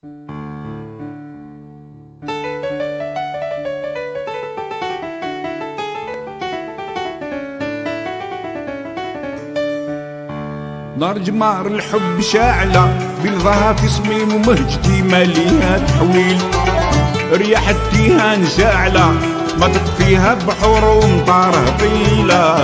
نار جمار الحب شاعلة بيضها في صميم ومهجتي ماليها تحويل. رياح التيهان شاعلة ما تطفيها بحور ومطار طويلة.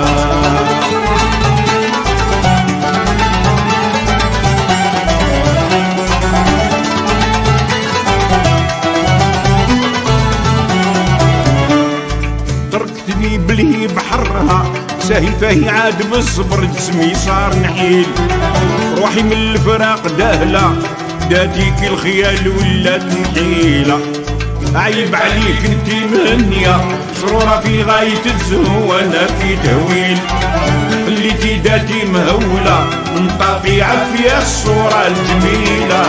تركتني بلهي بحرها ساهي فاهي عاد بالصبر جسمي صار نحيل. روحي من الفراق داهلة داتيك الخيال ولات نحيلة. عيب عليك انتي مهنية سرورة في غاية الزهو وانا في تهويل. خليتي داتي مهولة من طبيعة فيها الصورة الجميلة.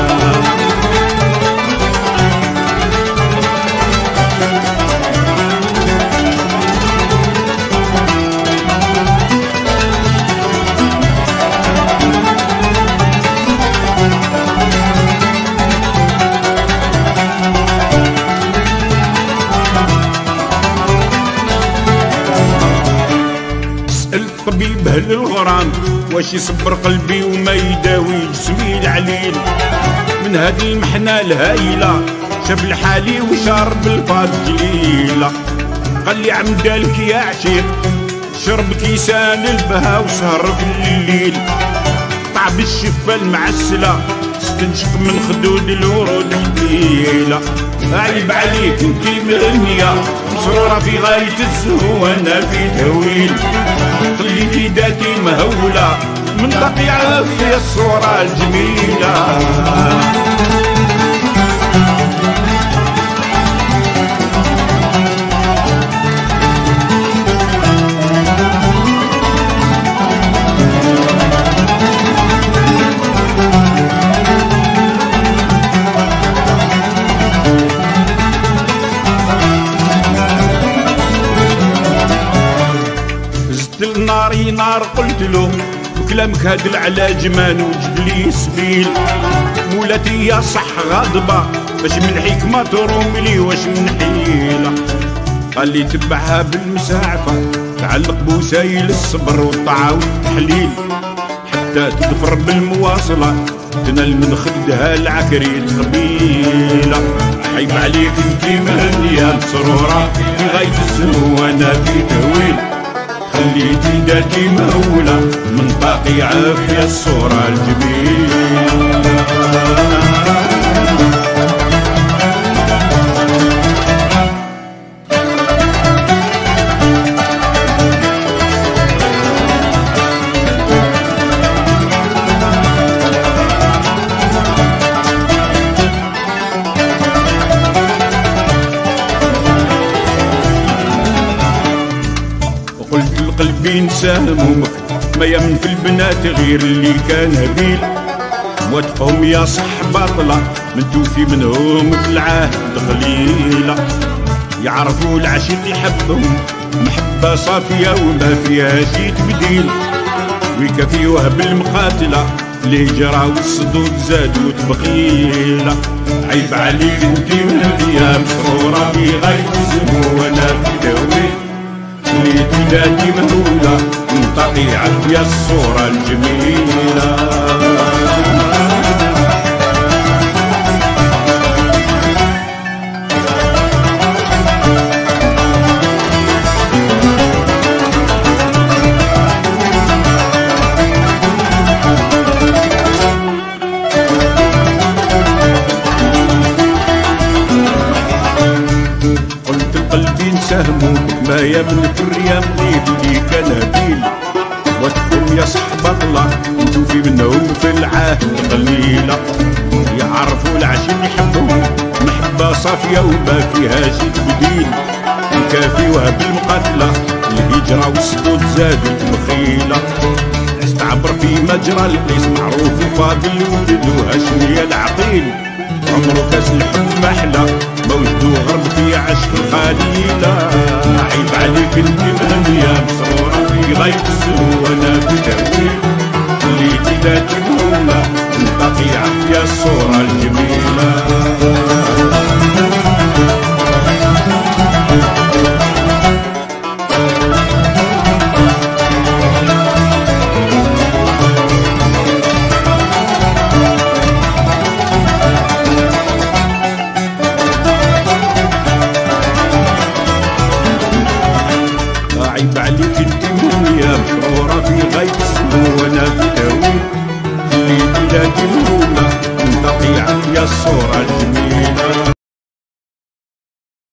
طبيب اهل الغرام واش يصبر قلبي وما يداوي جسمي العليل. من هاد المحنة الهايلة شاف لحالي وشارب الفاض جليلة. قال لي عمدالك يا عشيق شرب كيسان البها وسهر في الليل. طعب الشفة المعسلة استنشق من خدود الورود حبيلة. عيب عليك انتي مغنية مسرورة في غاية الزهو وانا في تهويل. خليتي داتي مهولة من طبيعة في الصورة الجميلة. ناري نار قلت له بكلامك هاد العلاج ما نوجد لي سبيل. مولاتي يا صح غاضبة باش من الحكمة تروملي واش من حيلة. قال لي تبعها بالمساعفة تعلق بوسايل الصبر والطاعة والتحليل. حتى تظفر بالمواصلة تنال من خدها العكريت قبيلة. عيب عليك انتي مهنية مسرورة في غاية السهو وانا في تهويل. خليتي داتي مهولة من طاقيعة في الصورة الجميلة. قلت لقلبي نسى همومك ما يمن في البنات غير اللي كان هبيل. مواتقهم يا صح باطلة من توفي منهم في العهد قليلة. يعرفوا العشيق يحبهم محبة صافية وما فيها شي تبديل. ويكفيوها بالمقاتلة الهجرة والصدود زادوا بخيلة. عيب عليك انتي مهدية مسرورة في غاية الزهو وانا في تهويل. خليتي داتي مهولة من طبيعة يا الصورة الجميلة. همومك ما يملك الرياض غير اللي كان هبيل. واتكم يا صحبة الله نشوفي منهم في العهد قليلة. يعرفوا العشيق يحبهم محبة صافية وما فيها شي تبديل. يكافيوها بالمقاتلة الهجرة والسدود زادت بخيلة. استعبر في مجرى القيس معروف وفاضل وجدو هاشمية العقيل. عمرو كاس الحب محلى موجدو غرب في عشق الخليلة. عيب عليك انتي مهنية مسرورة في غاية السهو وانا في تهويل. خليتي داتي مهولة من طبيعة يا الصورة الجميلة. وانا في تاويل اللي بلادي الاولى انت طيعت يا الصورة الجميلة.